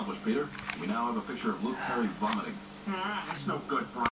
accomplished, Peter. We now have a picture of Luke Perry vomiting. That's no good, Brian.